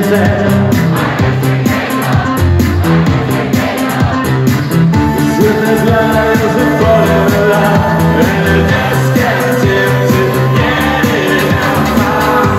said, with his lies and falling in love, and I just can't seem to get it out.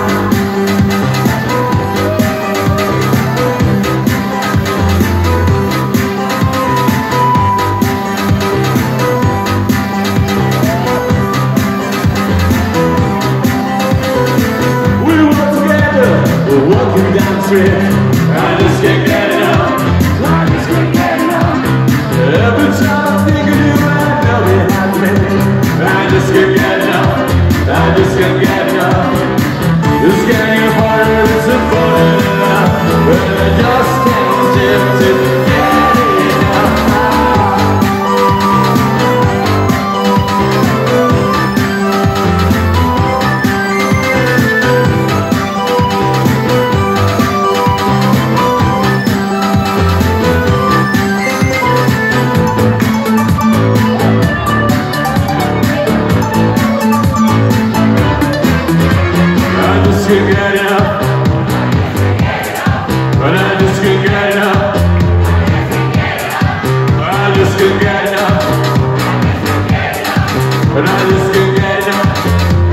We were together, walking down the street. I just can't get enough. I just can't get enough. Every time I think of you, I know it has me. I just can't get enough. I just can't get enough. It's getting harder, it's falling in love, but I just can't seem to get enough. I just can't get enough. But I just can't get enough. I just can't get enough. But I just can't get enough.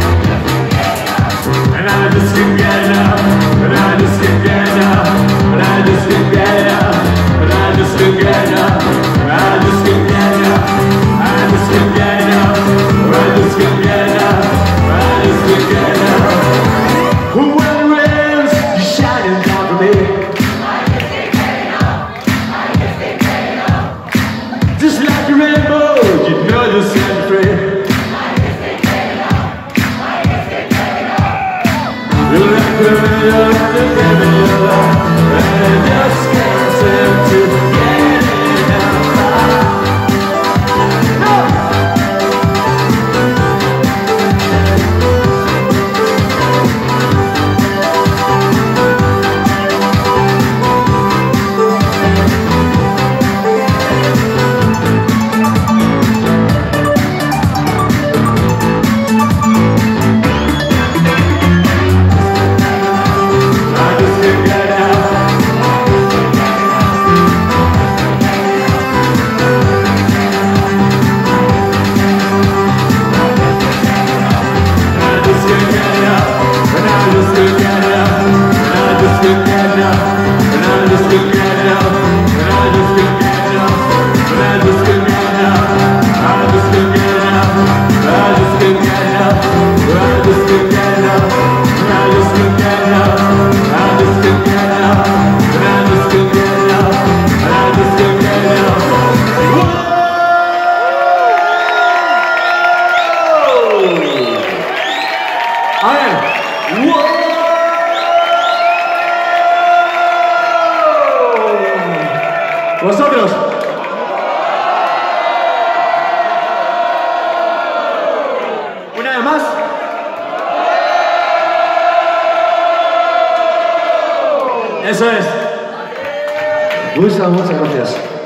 And I just can't get enough. But I just can't get enough. But I just can't get enough. But I just can't get enough. I just can't get enough. I just can't get enough. I just can't get enough. I just can't get enough. When it rains, you're shining down for me. I just can't get enough. I just can't get enough. Just like a rainbow, you know you're set free. I just can't get enough. I just can't get enough. You're like the middle of the devil, your love, and I just can't seem to get enough. I just can't get enough. I just can't get enough. And I just can't get enough. And I just can't get enough. And I just can't get enough. And I just can't get enough. And I just can't get enough. I just can't get enough. I just can't get enough. I just can't get enough. And I just can't get enough. I just can't get enough. And I just can't get enough. And I just can't get enough. Whoa! Vosotros. Una vez más. Eso es. Muchas gracias.